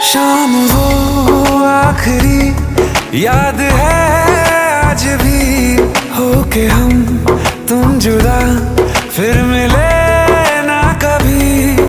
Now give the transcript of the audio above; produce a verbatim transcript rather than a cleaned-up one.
शाम वो आखिरी याद है आज भी, हो के हम तुम जुदा फिर